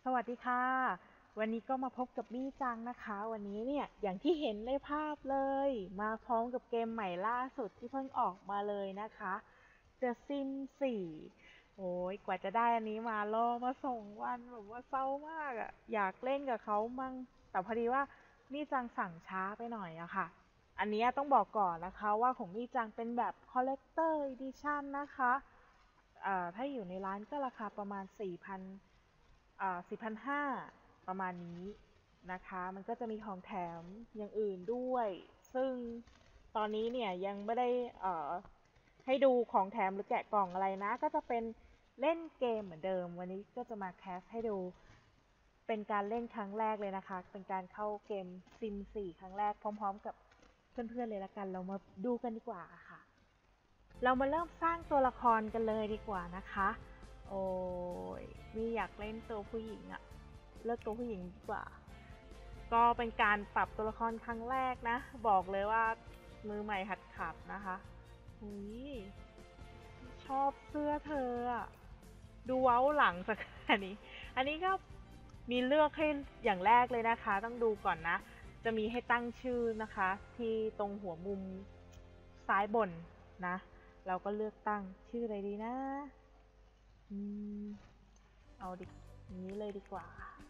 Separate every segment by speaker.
Speaker 1: สวัสดีค่ะวันนี้ก็มาพบกับมี่จังนะคะวันนี้เนี่ยอย่างที่เห็นในภาพเลยมาพร้อมกับเกมใหม่ล่าสุดที่เพิ่งออกมาเลยนะคะ The Sims 4โอ้ยกว่าจะได้อันนี้มารอมา2 วันแบบว่าเศร้ามากอะอยากเล่นกับเขามั่งแต่พอดีว่ามี่จังสั่งช้าไปหน่อยอะค่ะอันนี้ต้องบอกก่อนนะคะว่าของมี่จังเป็นแบบ Collector Edition นะคะถ้าอยู่ในร้านก็ราคาประมาณ4,000 4,500ประมาณนี้นะคะมันก็จะมีของแถมอย่างอื่นด้วยซึ่งตอนนี้เนี่ยยังไม่ได้ให้ดูของแถมหรือแกะกล่องอะไรนะก็จะเป็นเล่นเกมเหมือนเดิมวันนี้ก็จะมาแคสให้ดูเป็นการเล่นครั้งแรกเลยนะคะเป็นการเข้าเกมซิม4ครั้งแรกพร้อมๆกับเพื่อนๆเลยละกันเรามาดูกันดีกว่าค่ะเรามาเริ่มสร้างตัวละครกันเลยดีกว่านะคะโอ้ยนี่อยากเล่นตัวผู้หญิงอะเลือกตัวผู้หญิงดีกว่าก็เป็นการปรับตัวละครครั้งแรกนะบอกเลยว่ามือใหม่หัดขับนะคะหุยชอบเสื้อเธออะดูเว้าหลังสักอันนี้ก็มีเลือกให้อย่างแรกเลยนะคะต้องดูก่อนนะจะมีให้ตั้งชื่อนะคะที่ตรงหัวมุมซ้ายบนนะเราก็เลือกตั้งชื่ออะไรดีนะอืมเอาดินี้เลยดีกว่า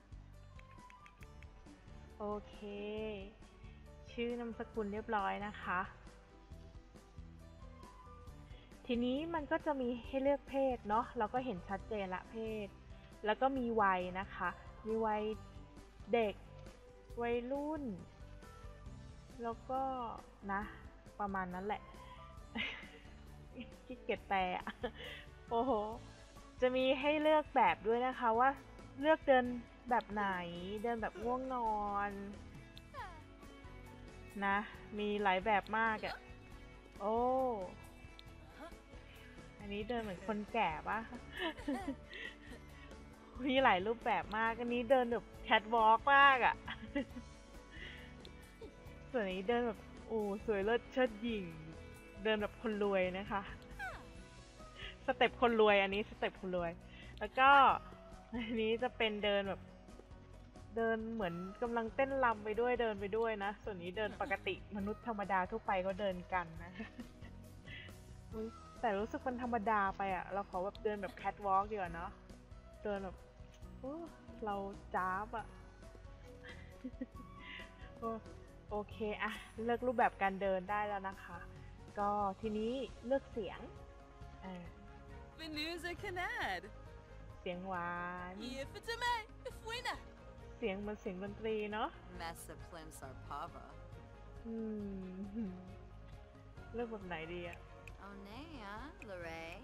Speaker 1: โอเคชื่อนามสกุลเรียบร้อยนะคะทีนี้มันก็จะมีให้เลือกเพศเนาะเราก็เห็นชัดเจนละเพศแล้วก็มีวัยนะคะมีวัยเด็กวัยรุ่นแล้วก็นะประมาณนั้นแหละขี้เกียจแปลอะโอ้โหจะมีให้เลือกแบบด้วยนะคะว่าเลือกเดินแบบไหนเดินแบบง่วงนอนนะมีหลายแบบมากอะโอ้อันนี้เดินเหมือนคนแก่ปะมีหลายรูปแบบมากอันนี้เดินแบบแคทวอล์กมากอะส่วนนี้เดินแบบโอ้สวยเลิศเชิดหยิ่งเดินแบบคนรวยนะคะสเต็ปคนรวยอันนี้สเต็ปคนรวยแล้วก็อันนี้จะเป็นเดินแบบเดินเหมือนกำลังเต้นรำไปด้วยเดินไปด้วยนะส่วนนี้เดินปกติมนุษย์ธรรมดาทั่วไปก็เดินกันนะแต่รู้สึกมันธรรมดาไปอะเราขอแบบเดินแบบแคทวอล์กดีกว่าเนาะเดินแบบเราจ้าบอะโอเคอะเลือกรูปแบบการเดินได้แล้วนะคะก็ทีนี้เลือกเสียง
Speaker 2: Venuza Canad.
Speaker 1: เสียงหวาน
Speaker 2: Yifatame, Fuina.
Speaker 1: เสียงเหมือนเสียงดนตรีเนาะ
Speaker 2: Messa Plim Sarpava.
Speaker 1: อืมเลือกแบบไหนดีอะ
Speaker 3: Onea, Lorray.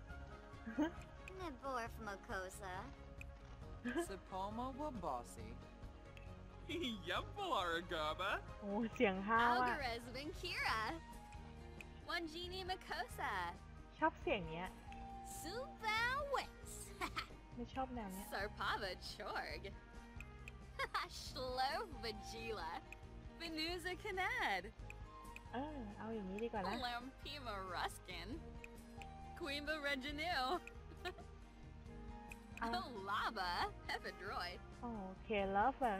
Speaker 3: Niborf Mokosa.
Speaker 2: Sapoma Wabossi. Yumbalaragaba.
Speaker 1: โอ้เสียงห้าวอะ
Speaker 3: Algarez Vinkira. Wanjini Makosa.
Speaker 1: ชอบเสียงเนี้ย
Speaker 3: Suva Wix.
Speaker 1: ไม่ชอบแนวเนี้ย
Speaker 3: Sarpava Chorg. Shlov Vajila.
Speaker 2: Venuza Canad.
Speaker 1: เอาอย่างนี้ดีกว่านะ
Speaker 3: Lampima Ruskin. Quimba Reginil.
Speaker 1: เอา
Speaker 3: Laba Evidroid.
Speaker 1: โอเค lover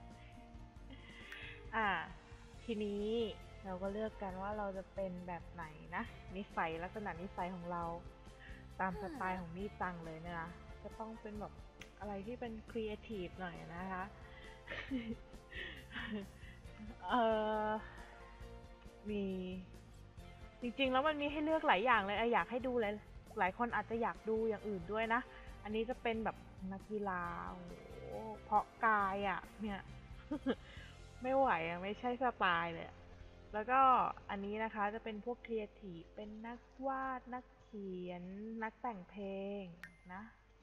Speaker 1: ทีนี้เราก็เลือกกันว่าเราจะเป็นแบบไหนนะนิสัยลักษณะนิสัยของเราตามสไตล์ของมี่จังเลยเนี่ยนะจะต้องเป็นแบบอะไรที่เป็นครีเอทีฟหน่อยนะคะเออมีจริงๆแล้วมันมีให้เลือกหลายอย่างเลยอยากให้ดูหลายคนอาจจะอยากดูอย่างอื่นด้วยนะอันนี้จะเป็นแบบนักกีฬาโอ้โหเพาะกายอ่ะเนี่ยไม่ไหวอ่ะไม่ใช่สไตล์เลยแล้วก็อันนี้นะคะจะเป็นพวกครีเอทีฟเป็นนักวาดนักเขียนนักแต่งเพลงนะ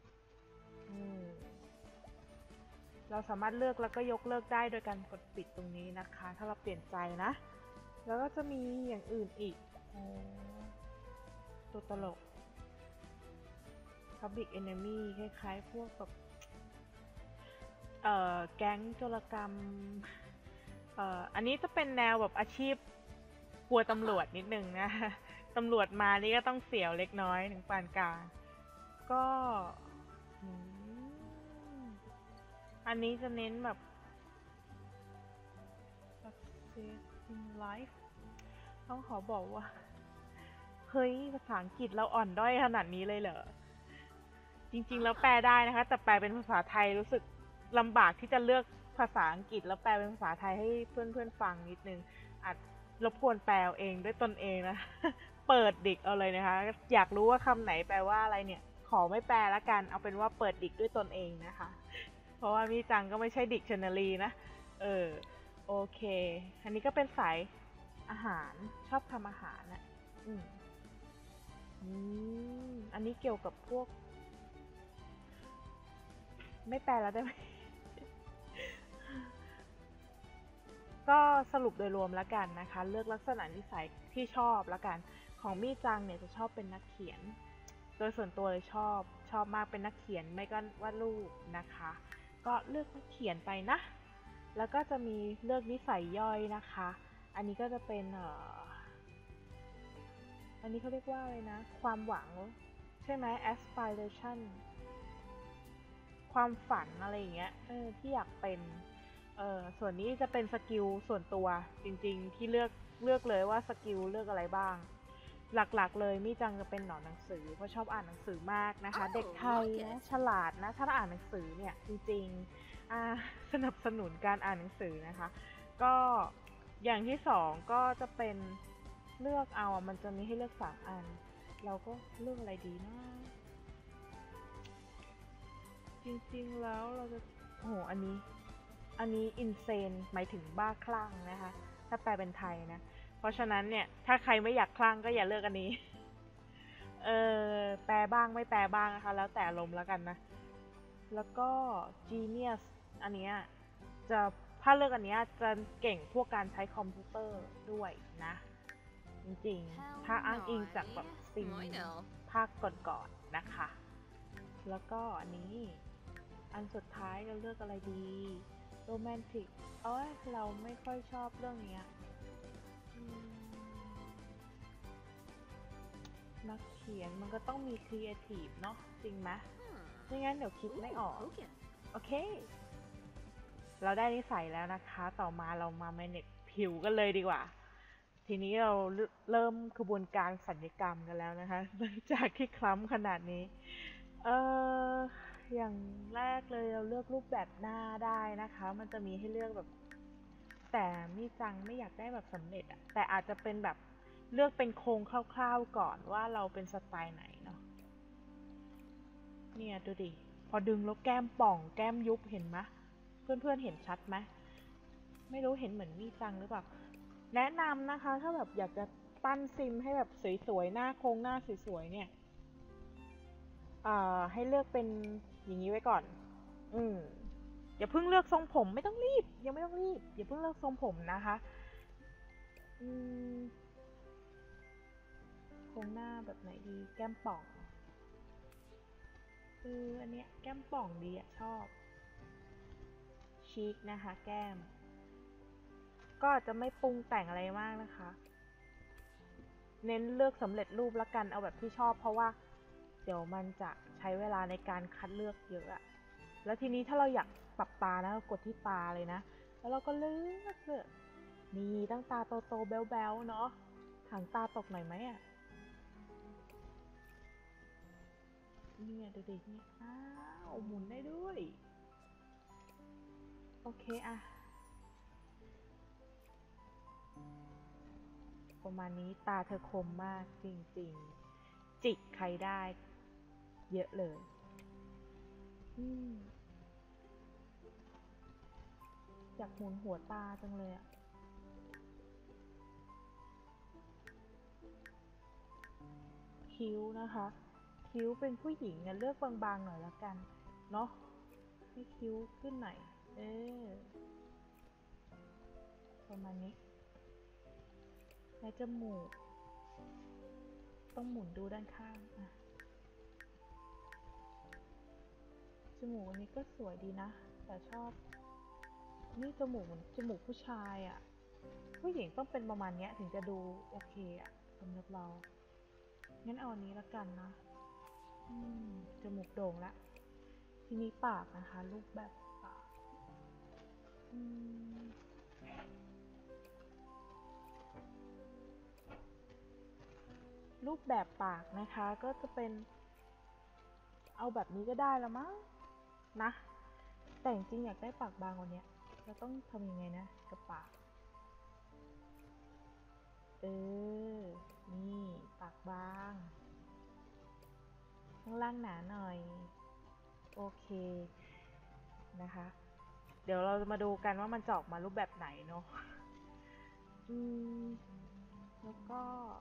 Speaker 1: เราสามารถเลือกแล้วก็ยกเลิกได้โดยการกดปิดตรงนี้นะคะถ้าเราเปลี่ยนใจนะแล้วก็จะมีอย่างอื่นอีกตัวตลก Public Enemy คล้ายๆพวกแบบแก๊งโจรกรรมอันนี้จะเป็นแนวแบบอาชีพกลัวตำรวจนิดนึงนะตำรวจมานี่ก็ต้องเสียวเล็กน้อยถึงปานกลางก็อันนี้จะเน้นแบบ success in life ต้องขอบอกว่า เฮ้ย ภาษาอังกฤษเราอ่อนด้อยขนาดนี้เลยเหรอ จริงๆแล้วแปลได้นะคะ แต่แปลเป็นภาษาไทยรู้สึกลำบากที่จะเลือกภาษาอังกฤษแล้วแปลเป็นภาษาไทยให้เพื่อนๆฟังนิดนึงอาจรบกวนแปลเองด้วยตนเองนะ เปิดดิกเอาเลยนะคะ อยากรู้ว่าคำไหนแปลว่าอะไรเนี่ย ขอไม่แปลละกัน เอาเป็นว่าเปิดดิกด้วยตนเองนะคะ เพราะว่ามีจังก็ไม่ใช่ดิกชันนารีนะ โอเค อันนี้ก็เป็นสายอาหาร ชอบทำอาหารนะอันนี้เกี่ยวกับพวก ไม่แปลแล้วได้ไหม ก็สรุปโดยรวมแล้วกันนะคะ เลือกลักษณะนิสัยที่ชอบแล้วกัน ของมี่จังเนี่ยจะชอบเป็นนักเขียน โดยส่วนตัวเลยชอบมากเป็นนักเขียนไม่ก็วาดรูปนะคะ ก็เลือกนักเขียนไปนะ แล้วก็จะมีเลือกนิสัยย่อยนะคะ อันนี้ก็จะเป็นอันนี้เขาเรียกว่าอะไรนะ ความหวังใช่ไหม aspiration ความฝันอะไรอย่างเงี้ยที่อยากเป็นส่วนนี้จะเป็นสกิลส่วนตัวจริงๆที่เลือกเลยว่าสกิลเลือกอะไรบ้างหลักๆเลยมี่จังจะเป็นหนอนหนังสือเพราะชอบอ่านหนังสือมากนะคะ เด็กไทยนะฉลาดนะถ้าอ่านหนังสือเนี่ยจริงๆสนับสนุนการอ่านหนังสือนะคะก็อย่างที่สองก็จะเป็นเลือกเอามันจะมีให้เลือก3 อันเราก็เลือกอะไรดีนะจริงๆแล้วเราจะโอ้โหอันนี้อินเซนหมายถึงบ้าคลั่งนะคะถ้าแปลเป็นไทยนะเพราะฉะนั้นเนี่ยถ้าใครไม่อยากคลั่งก็อย่าเลือกอันนี้แปลบ้างไม่แปลบ้างนะคะแล้วแต่อารมณ์แล้วกันนะแล้วก็ genius อันเนี้ยจะถ้าเลือกอันเนี้ยจะเก่งพวกการใช้คอมพิวเตอร์ด้วยนะจริงๆถ้าอ้างอิงจากแบบซิมภาคก่อนๆนะคะแล้วก็อันนี้อันสุดท้ายเราเลือกอะไรดีโรแมนติกเราไม่ค่อยชอบเรื่องนี้นักเขียนมันก็ต้องมีครีเอทีฟเนาะจริงไหมไม่งั้นเดี๋ยวคิดไม่ออกโอเคเราได้นิสัยแล้วนะคะต่อมาเรามาแมเนจผิวกันเลยดีกว่าทีนี้เราเริ่มกระบวนการศัลยกรรมกันแล้วนะคะหลังจากที่คล้ำขนาดนี้อย่างแรกเลยเราเลือกรูปแบบหน้าได้นะคะมันจะมีให้เลือกแบบแต่มี่จังไม่อยากได้แบบสำเร็จอะแต่อาจจะเป็นแบบเลือกเป็นโครงคร่าวๆก่อนว่าเราเป็นสไตล์ไหนเนาะเนี่ยดูดิพอดึงแล้วแก้มป่องแก้มยุบเห็นไหมเพื่อนๆเห็นชัดไหมไม่รู้เห็นเหมือนมี่จังหรือเปล่าแนะนำนะคะถ้าแบบอยากจะปั้นซิมให้แบบสวยๆหน้าโครงหน้าสวยๆเนี่ยให้เลือกเป็นอย่างนี้ไว้ก่อนอย่าเพิ่งเลือกทรงผมไม่ต้องรีบยังไม่ต้องรีบอย่าเพิ่งเลือกทรงผมนะคะโครงหน้าแบบไหนดีแก้มป่องอันเนี้ยแก้มป่องดีอะชอบชีคนะคะแก้มก็อาจจะไม่ปรุงแต่งอะไรมากนะคะเน้นเลือกสำเร็จรูปละกันเอาแบบที่ชอบเพราะว่าเดี๋ยวมันจะใช้เวลาในการคัดเลือกเยอะอะแล้วทีนี้ถ้าเราอยากปรับตานะกดที่ตาเลยนะแล้วเราก็เลือกนี่ตั้งตาโตๆแบ๊วๆเนาะหางตาตกหน่อยไหมอะเนี่ยดูดิเนี่ยหมุนได้ด้วยโอเคอะประมาณนี้ตาเธอคมมากจริงๆจิกใครได้เยอะเลยอยากหมุนหัวตาจังเลยอะคิ้วนะคะคิ้วเป็นผู้หญิงเนี่ยเลือกบางๆหน่อยละกันเนาะให้คิ้วขึ้นหน่อยประมาณนี้และจมูกต้องหมุนดูด้านข้างจมูกอันนี้ก็สวยดีนะแต่ชอบนี่จมูกเหมือนจมูกผู้ชายอะผู้หญิงต้องเป็นประมาณนี้ถึงจะดูโอเคอะสำหรับเรางั้นเอาอันนี้ละกันนะจมูกโด่งละทีนี้ปากนะคะรูปแบบปากอืมรูปแบบปากนะคะก็จะเป็นเอาแบบนี้ก็ได้แล้วมั้งนะแต่จริงๆอยากได้ปากบางกว่านี้เราต้องทำยังไงนะกับปากนี่ปากบางข้างล่างหนาหน่อยโอเคนะคะเดี๋ยวเราจะมาดูกันว่ามันจะออกมารูปแบบไหนเนาะแล้วก็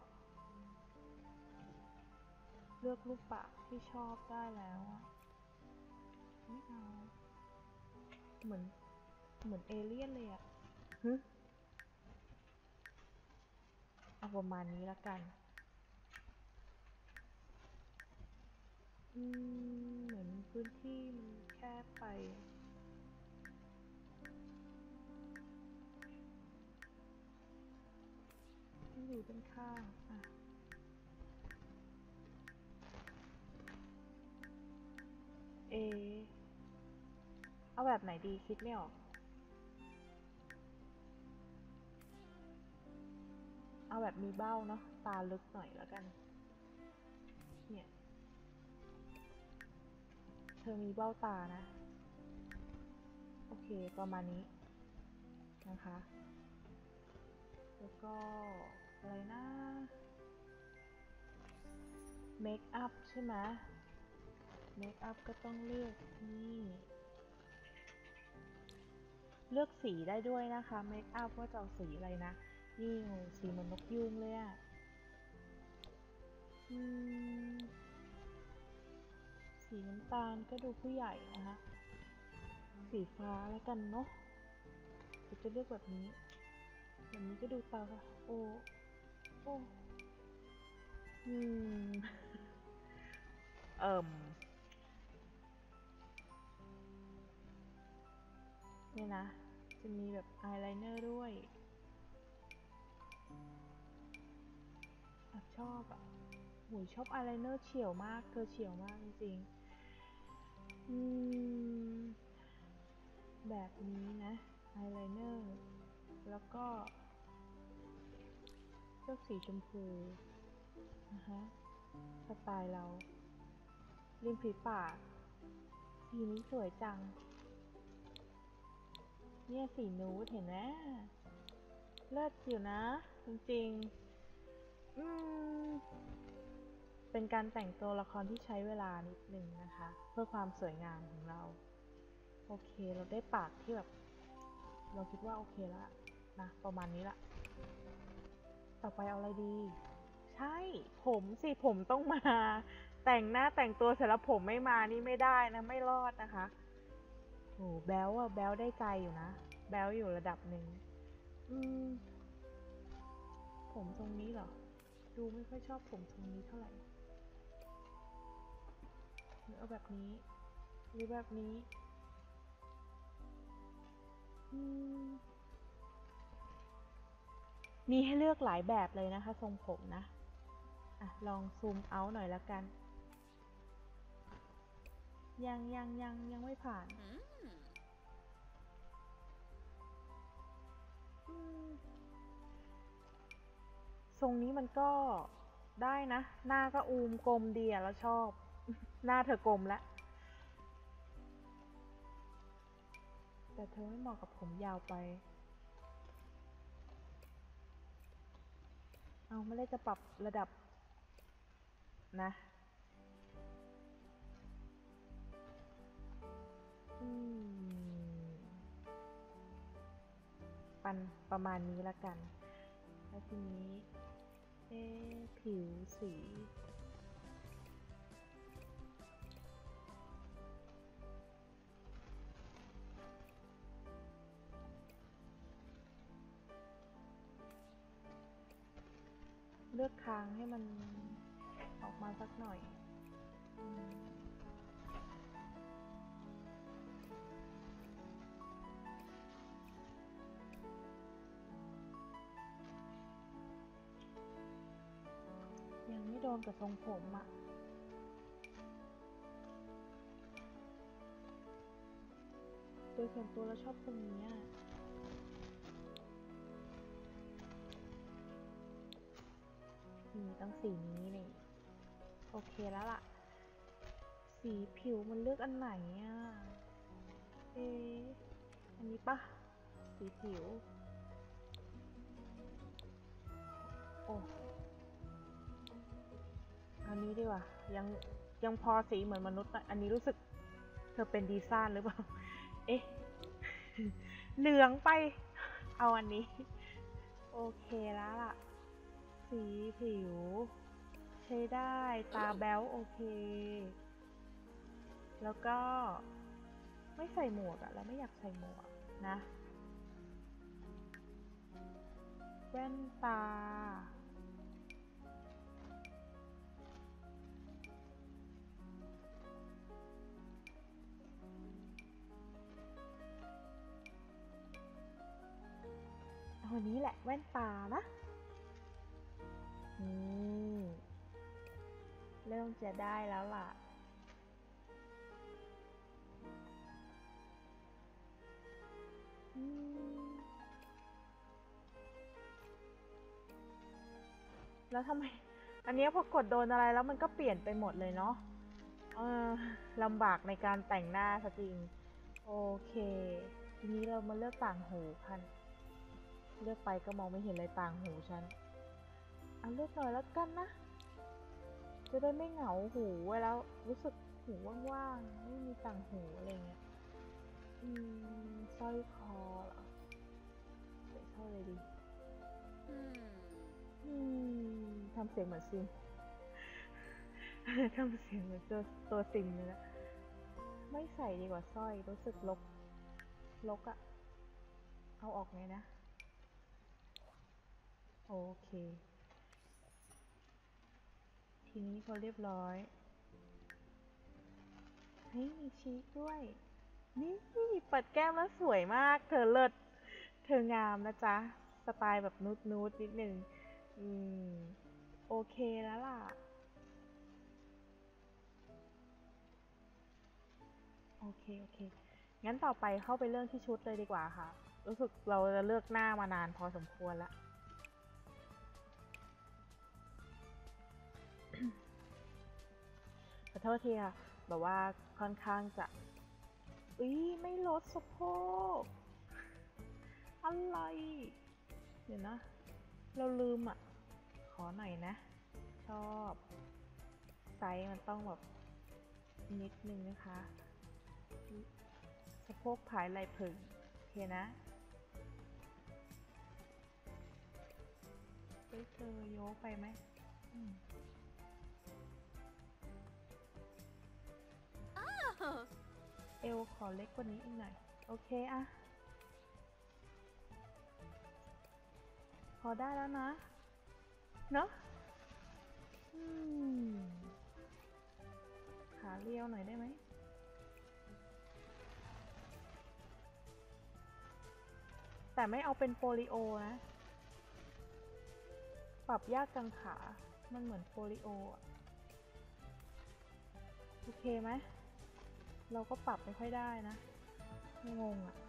Speaker 1: เลือกรูปปากที่ชอบได้แล้วอะไม่เอาเหมือนเอเลี่ยนเลยอะเอาประมาณนี้ละกันเหมือนพื้นที่มันแคบไปต้องอยู่ด้านข้างอ่ะเอาแบบไหนดีคิดไม่ออกเอาแบบมีเบ้าเนาะตาลึกหน่อยแล้วกันเนี่ยเธอมีเบ้าตานะโอเคประมาณนี้นะคะแล้วก็อะไรนะเมคอัพใช่ไหมเมคอัพก็ต้องเลือกนี่เลือกสีได้ด้วยนะคะเมคอัพว่าจะเอาสีอะไรนะนี่สีเหมือนนกยูงเลยอะสีน้ำตาลก็ดูผู้ใหญ่นะคะสีฟ้าแล้วกันเนาะจะเลือกแบบนี้ก็ดูตาค่ะโอ้เนี่ยนะจะมีแบบอายไลเนอร์ด้วยชอบอ่ะหูชอบอายไลเนอร์เฉียวมากเธอเฉียวมากจริงๆแบบนี้นะอายไลเนอร์แล้วก็เลือกสีชมพูนะคะสไตล์เราริมฝีปากสีนี้สวยจังเนี่ยสีนูดเห็นไหมเลิศอยู่นะจริงๆเป็นการแต่งตัวละครที่ใช้เวลานิดนึงนะคะเพื่อความสวยงามของเราโอเคเราได้ปากที่แบบเราคิดว่าโอเคแล้วนะประมาณนี้ละต่อไปเอาอะไรดีใช่ผมสิผมต้องมาแต่งหน้าแต่งตัวเสร็จแล้วผมไม่มานี่ไม่ได้นะไม่รอดนะคะโหแบ๊วอะแบ๊วได้ใจอยู่นะแบ๊วอยู่ระดับหนึ่งผมตรงนี้เหรอดูไม่ค่อยชอบผมตรงนี้เท่าไหร่หรือเอาแบบนี้หรือแบบนี้มีให้เลือกหลายแบบเลยนะคะทรงผมนะลองซูมเอาท์หน่อยละกันยังไม่ผ่านทรงนี้มันก็ได้นะหน้าก็อูมกลมดีอะแล้วชอบหน้าเธอกลมแล้วแต่เธอไม่เหมาะกับผมยาวไปเอาไม่ได้จะปรับระดับนะปันประมาณนี้ละกันแล้วทีนี้ผิวสีเลือกคางให้มันออกมาสักหน่อยยังไม่โดนกับทรงผมอ่ะโดยส่วนตัวเราชอบตรงนี้อะต้องสีนี้นี่โอเคแล้วล่ะ สีผิวมันเลือกอันไหนอ่ะอันนี้ปะสีผิวโอ้อันนี้ดีกว่ายังพอสีเหมือนมนุษย์อันนี้รู้สึกเธอเป็นดีซ่านหรือเปล่าเหลืองไปเอาอันนี้โอเคแล้วล่ะสีผิวใช้ได้ตาแบ๊วโอเคแล้วก็ไม่ใส่หมวกอะเราไม่อยากใส่หมวกนะแว่นตาเอานี้แหละแว่นตานะเริ่มจะได้แล้วล่ะแล้วทำไมอันนี้พอกดโดนอะไรแล้วมันก็เปลี่ยนไปหมดเลยเนาะลำบากในการแต่งหน้าซะจริงโอเคทีนี้เรามาเลือกต่างหูกันเลือกไปก็มองไม่เห็นเลยต่างหูฉันเอาเลือกหน่อยแล้วกันนะจะได้ไม่เหงาหูเวลารู้สึกหูว่างๆไม่มีต่างหูอะไรเงี้ยสร้อยคอเหรอใส่เท่าเลยดีทำเสียงเหมือนซิม ทำเสียงเหมือนตัวซิมเลยนะไม่ใส่ดีกว่าสร้อยรู้สึกลกอะเอาออกไงนะโอเคทีนี้พอเรียบร้อยเฮ้ยมีชีสด้วยนี่เปิดแก้มแล้วสวยมากเธอเลิศเธองามนะจ๊ะสไตล์แบบนูดนิดนึงโอเคแล้วล่ะโอเคงั้นต่อไปเข้าไปเรื่องที่ชุดเลยดีกว่าค่ะรู้สึกเราจะเลือกหน้ามานานพอสมควรแล้วขอโทษทีค่ะแบบว่าค่อนข้างจะไม่ลดสะโพกอะไรเดี๋ยวนะเราลืมอ่ะขอหน่อยนะชอบไซส์มันต้องแบบนิดนึงนะคะสะโพกผายไหล่ผึ่งโอเคนะเจอโยกไปไหมเอวขอเล็กกว่านี้อีกหน่อยโอเคอะพอได้แล้วนะเนอะขาเรียวหน่อยได้ไหมแต่ไม่เอาเป็นโปลิโอนะปรับยากจังขามันเหมือนโปลิโอโอเคไหมเราก็ปรับไม่ค่อยได้นะงงอ่ะ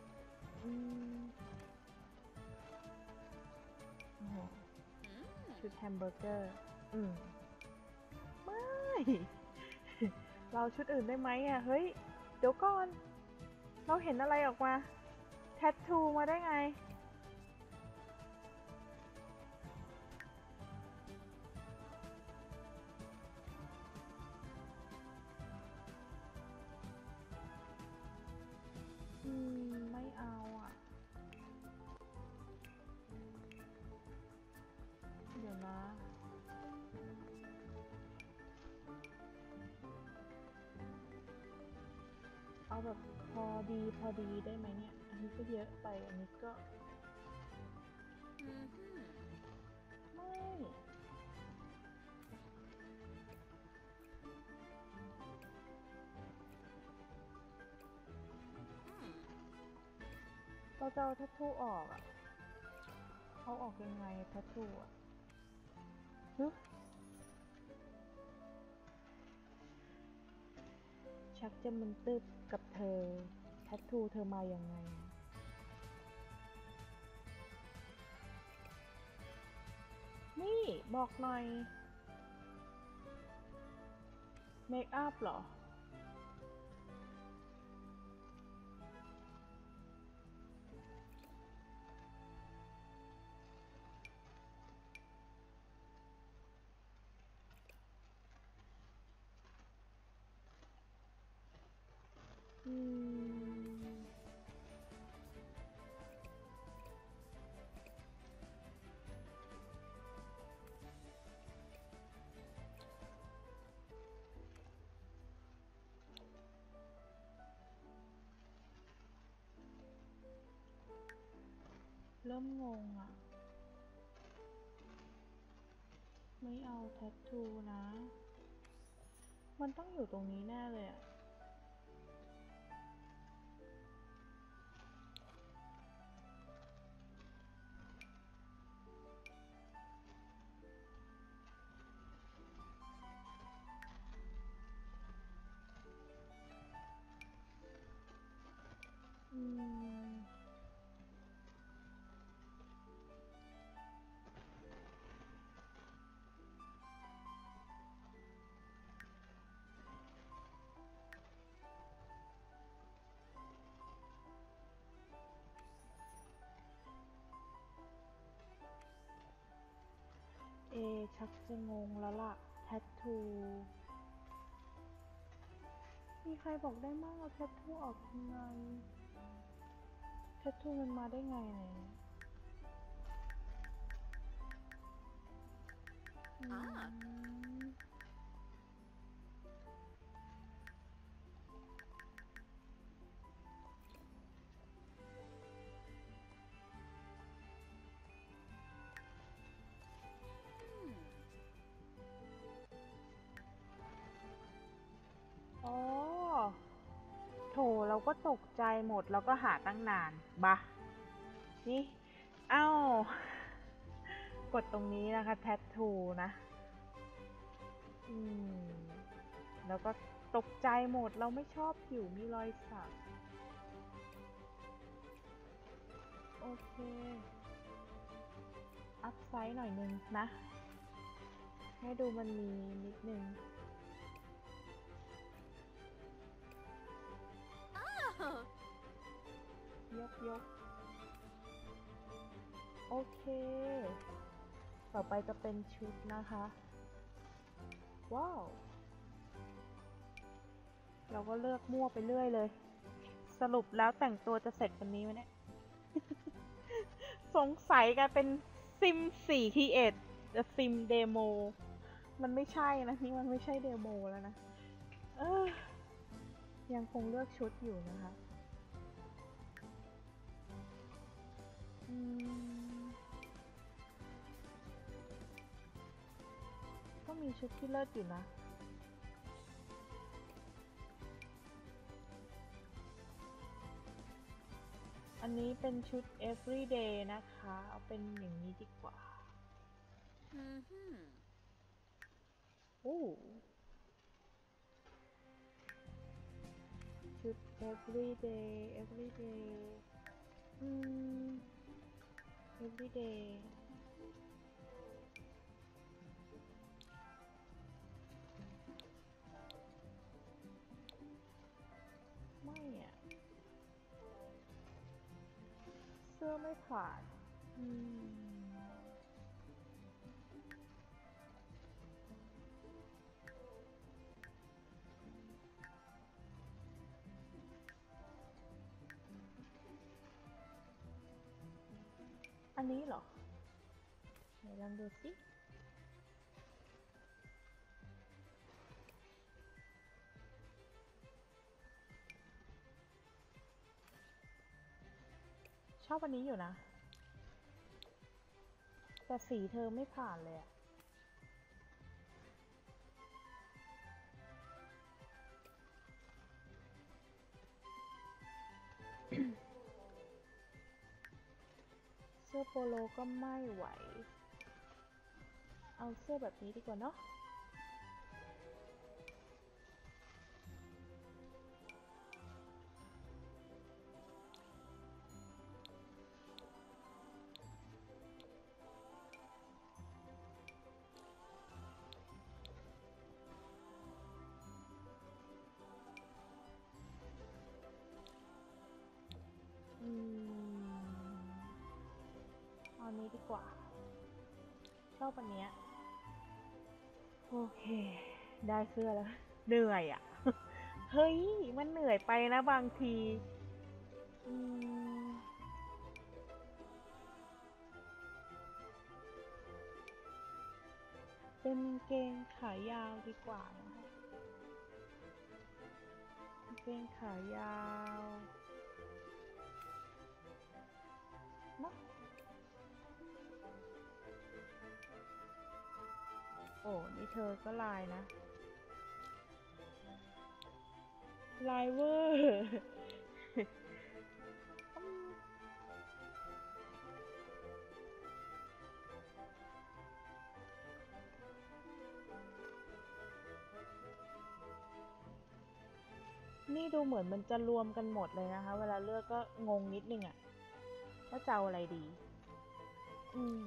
Speaker 1: ชุดแฮมเบอร์เกอร์ไม่ เราชุดอื่นได้ไหมอ่ะเฮ้ยเดี๋ยวก่อนเราเห็นอะไรออกมาแทททูมาได้ไงไม่เอาอ่ะเดี๋ยวนะเอาแบบพอดีได้ไหมเนี่ยอันนี้ก็เยอะไปอันนี้ก็ไม่เราจะเอาแทททูออกอ่ะเอาออกยังไงแทททูอ่ะชักจะมึนตึบกับเธอแทททูเธอมายังไงนี่บอกหน่อยเมคอัพเหรอเริ่มงงอ่ะไม่เอาแทททูนะ มันต้องอยู่ตรงนี้แน่เลยอ่ะชักจะงงแล้วล่ะแทททูมีใครบอกได้มั่งเอาแทททูออกยังไงแทททูมันมาได้ไงเนี่ยอ๋อโถเราก็ตกใจหมดแล้วก็หาตั้งนานบะนี่เอ้ากดตรงนี้นะคะแทททูนะแล้วก็ตกใจหมดเราไม่ชอบผิวมีรอยสักโอเคอัพไซส์หน่อยนึงนะให้ดูมันมีนิดนึงยกโอเคต่อไปจะเป็นชุดนะคะว้าวเราก็เลือกมั่วไปเรื่อยเลยสรุปแล้วแต่งตัวจะเสร็จวันนี้ไหมเนี่ย สงสัยกันเป็นซิม4 Create จะซิมเดโมมันไม่ใช่นะนี่มันไม่ใช่เดโมแล้วนะยังคงเลือกชุดอยู่นะคะก็มีชุดที่เลิศอยู่นะอันนี้เป็นชุด everyday นะคะเอาเป็นอย่างนี้ดีกว่าโอ้ชุด everyday everyday ไม่อะเสื้อไม่ผ่านอันนี้เหรอไหนลองดูสิชอบอันนี้อยู่นะแต่สีเธอไม่ผ่านเลยอะเสื้อโปโลก็ไม่ไหวเอาเสื้อแบบนี้ดีกว่าเนาะกว่าชอบอันเนี้ยโอเคได้เสื้อแล้วเหนื่อยอ่ะ เฮ้ยมันเหนื่อยไปนะบางทีอืมเป็นเกงขายาวดีกว่านะคะเกงขายาวเนาะโอ้นี่เธอก็ลายนะลายเวอร์นี่ดูเหมือนมันจะรวมกันหมดเลยนะคะเวลาเลือกก็งงนิดนึงอะว่าจะเอาอะไรดีอืม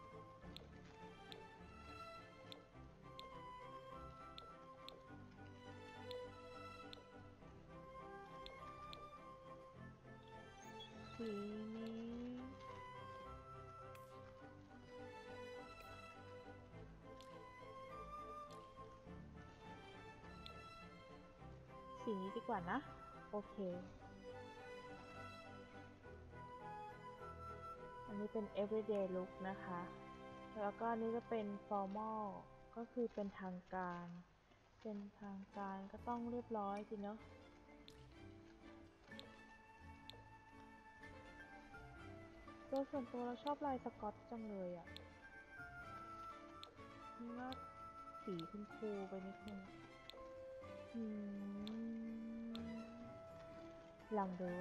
Speaker 1: สีนี้สีนี้ดีกว่านะโอเคอันนี้เป็น everyday look นะคะแล้วก็อันนี้จะเป็น formal ก็คือเป็นทางการก็ต้องเรียบร้อยสิเนาะโดยส่วนตัวเราชอบลายสก๊อตจังเลยอ่ะนี่ว่าสีคุณครูไปนิดนึงอืมลองดู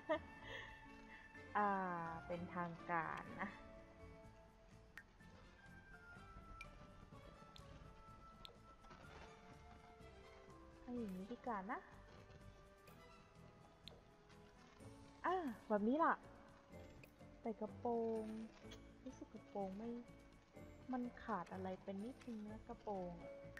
Speaker 1: เป็นทางการนะให้อย่างนี้ดีกว่านะแบบนี้ล่ะใส่กระโปรงรู้สึกกระโปรงไม่มันขาดอะไรเป็นนิดนึงนะกระโปรง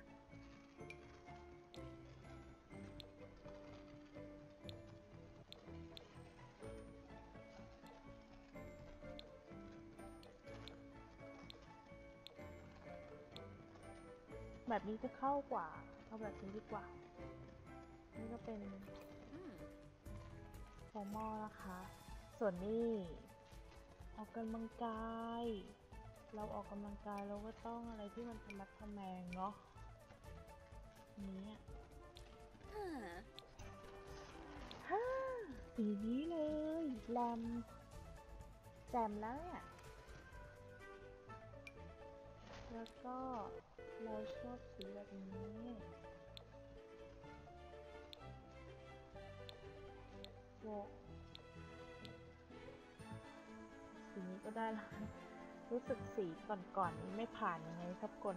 Speaker 1: แบบนี้จะเข้ากว่าเอาแบบนี้ดีกว่านี่ก็เป็น
Speaker 2: Hmm.
Speaker 1: ฟอร์มอลนะคะ ส่วนนี้ออกกำลังกาย เราออกกำลังกายเราก็ต้องอะไรที่มันทะมัดทะแมงเนาะนี้
Speaker 3: Huh.
Speaker 1: ฮ่าสีนี้เลยแรมแจ่มแล้วเนี่ยแล้วก็เราชอบสีแบบนี้โวสีนี้ก็ได้แล้วรู้สึกสีก่อนๆนี้ไม่ผ่านยังไงสักคน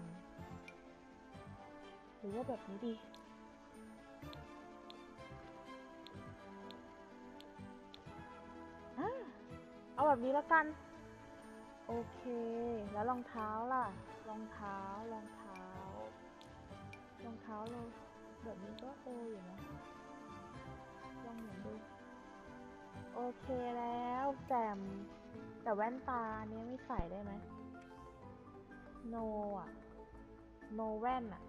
Speaker 1: หรือว่าแบบนี้ดีเอาแบบนี้แล้วกันโอเคแล้วรองเท้าล่ะรองเท้ารองเท้เราแบบนี้ก็อยู่นะลองเหมือนดูโอเคแล้วแจมแต่แว่นตาเนี้ยไม่ใส่ได้ไหมโนอ่ะโนแว่นอ่ะ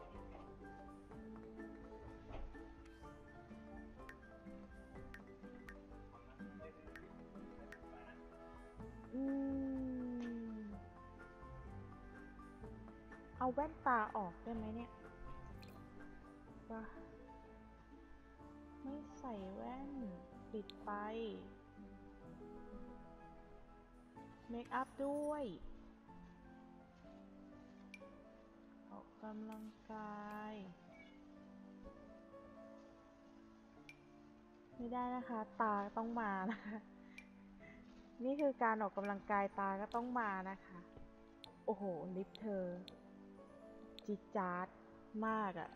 Speaker 1: อืมเอาแว่นตาออกได้ไหมเนี่ยว่าไม่ใส่แว่นปิดไปเมคอัพด้วยออกกำลังกายไม่ได้นะคะตาต้องมานะคะนี่คือการออกกำลังกายตาก็ต้องมานะคะโอ้โหลิปเธอจิดจ๊าดมากอะ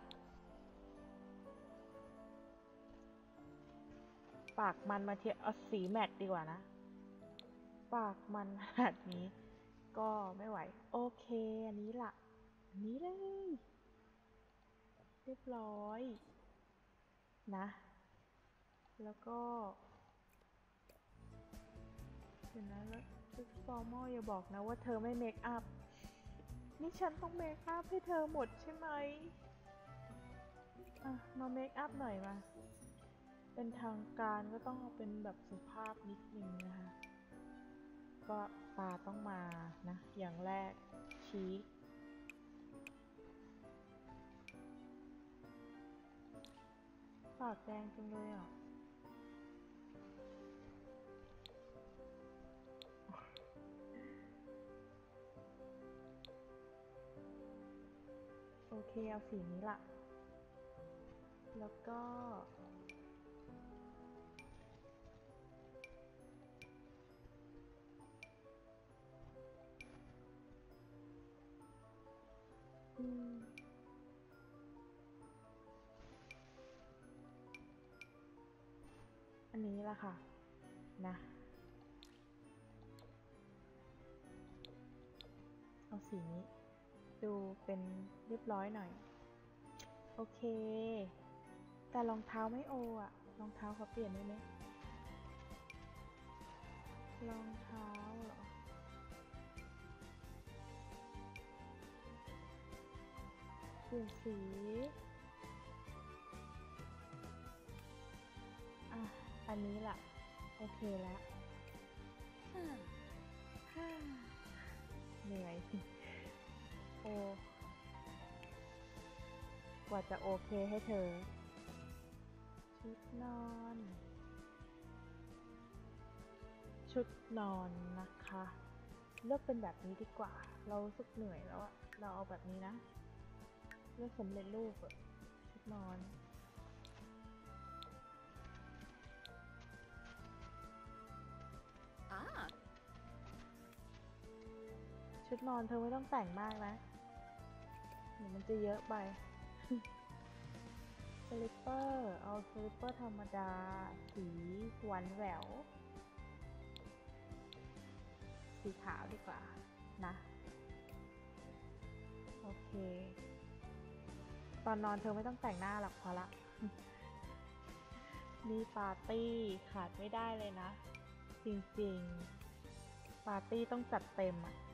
Speaker 1: ปากมันมาเทียบเอาสีแมตต์ดีกว่านะปากมันขนาดนี้ก็ไม่ไหวโอเคอันนี้ล่ะอันนี้เลยเรียบร้อยนะแล้วก็เดี๋ยวนะแล้วชุดฟอร์มอลอย่าบอกนะว่าเธอไม่เมคอัพนี่ฉันต้องเมคอัพให้เธอหมดใช่ไหมมาเมคอัพหน่อยมาเป็นทางการก็ต้องเอาเป็นแบบสุภาพนิดนึงนะคะก็ตาต้องมานะอย่างแรกชีคปากแดงจังเลยอ่ะโอเคเอาสีนี้ละแล้วก็อันนี้ละค่ะนะเอาสีนี้ดูเป็นเรียบร้อยหน่อยโอเคแต่รองเท้าไม่โออ่ะรองเท้าเขาเปลี่ยนได้ไหมรองเท้าเหรอเปลี่ยนสีอันนี้ล่ะโอเคแล้วเหนื่อยโอกว่าจะโอเคให้เธอชุดนอนนะคะเลือกเป็นแบบนี้ดีกว่าเรารู้สึกเหนื่อยแล้วอะเราเอาแบบนี้นะเลือกสำเร็จรูปชุดนอนชุดนอนเธอไม่ต้องแต่งมากนะเดี๋ยวมันจะเยอะไปสลิปเปอร์เอาสลิปเปอร์ธรรมดาสีหวานแหววสีขาวดีกว่านะโอเคตอนนอนเธอไม่ต้องแต่งหน้าหรอกพอละมีปาร์ตี้ขาดไม่ได้เลยนะจริงๆปาร์ตี้ต้องจัดเต็มอ่ะ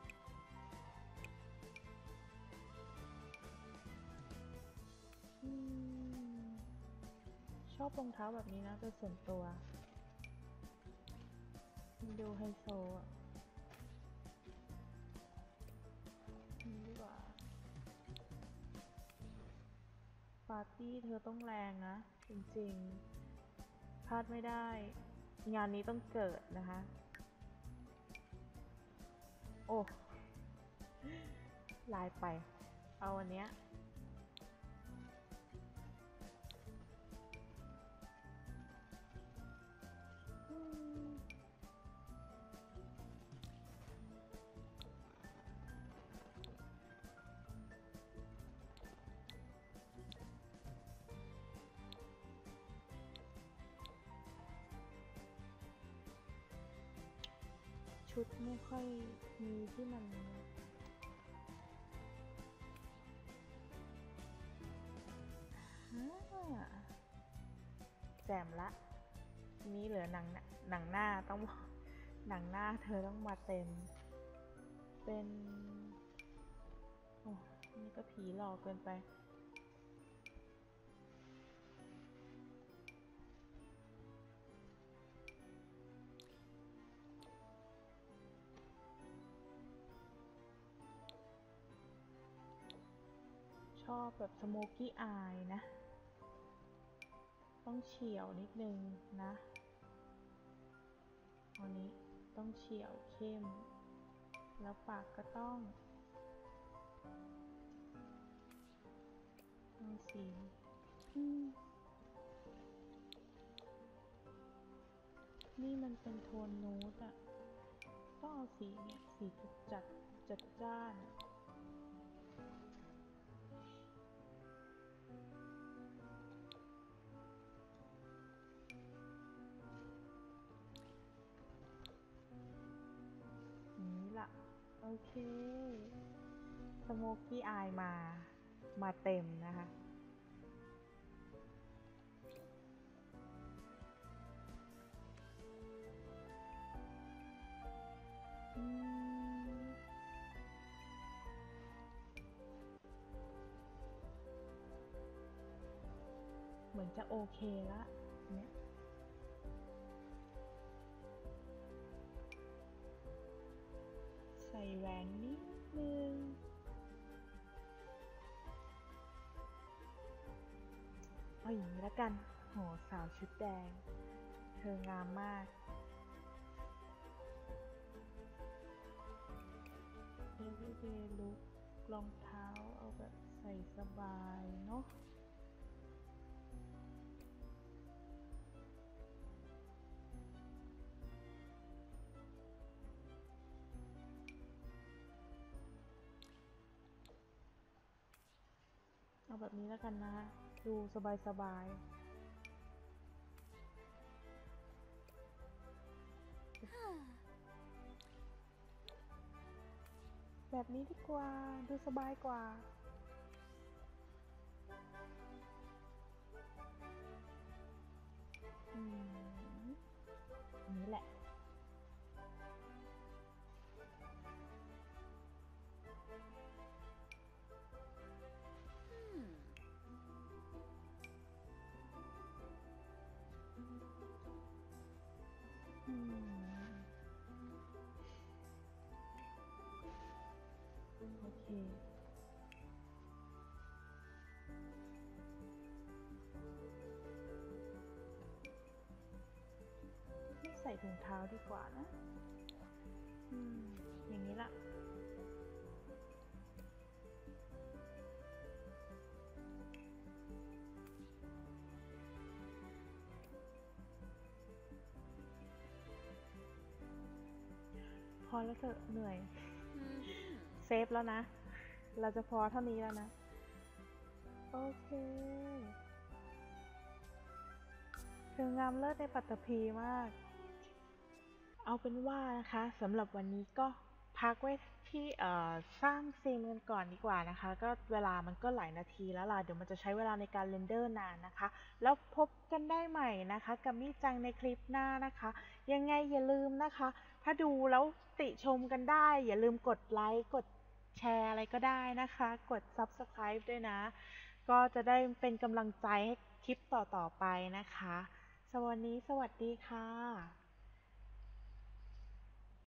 Speaker 1: ชอบรองเท้าแบบนี้นะโดยส่วนตัวดูไฮโซอ่ะนี่ดีกว่าปาร์ตี้เธอต้องแรงนะจริงๆพลาดไม่ได้งานนี้ต้องเกิดนะคะโอ้ลายไปเอาอันเนี้ยชุดไม่ค่อยมีที่มันแจ่มละนี้เหลือหนังหน้าต้องหนังหน้าเธอต้องมาเต็มเป็นโอ้นี่ก็ผีหลอกเกินไปชอบแบบสโมกี้อายนะต้องเฉียวนิดนึงนะอันนี้ต้องเฉียวเข้มแล้วปากก็ต้องสีนี่มันเป็นโทนนูดอะต้องเอาสีเนี่ยสีจัดจ้านนี้ล่ะโอเคสโมกี้อายมาเต็มนะคะจะโอเคละเนี่ยใส่แหวนนิดนึงเอาอย่างนี้ละกันโหสาวชุดแดงเธองามมากeveryday look รองเท้าเอาแบบใส่สบายเนาะเอาแบบนี้แล้วกันนะดูสบายสบายแบบนี้ดีกว่าดูสบายกว่าอันนี้แหละโอเคไม่ใส่ถุงเท้าดีกว่านะอย่างนี้ละพอแล้วเถอะเหนื่อยเซฟแล้วนะ เราจะพอเท่านี้แล้วนะ โอเคเธองามเลิศในปัตตภีมาก เอาเป็นว่านะคะสำหรับวันนี้ก็พักไว้ที่สร้างซีนกันก่อนดีกว่านะคะก็เวลามันก็หลายนาทีแล้วล่ะเดี๋ยวมันจะใช้เวลาในการเรนเดอร์นานนะคะแล้วพบกันได้ใหม่นะคะกับมี่จังในคลิปหน้านะคะยังไงอย่าลืมนะคะถ้าดูแล้วติชมกันได้อย่าลืมกดไลค์กดแชร์อะไรก็ได้นะคะกด Subscribe ด้วยนะก็จะได้เป็นกำลังใจให้คลิปต่อๆไปนะคะสวัสดีค่ะ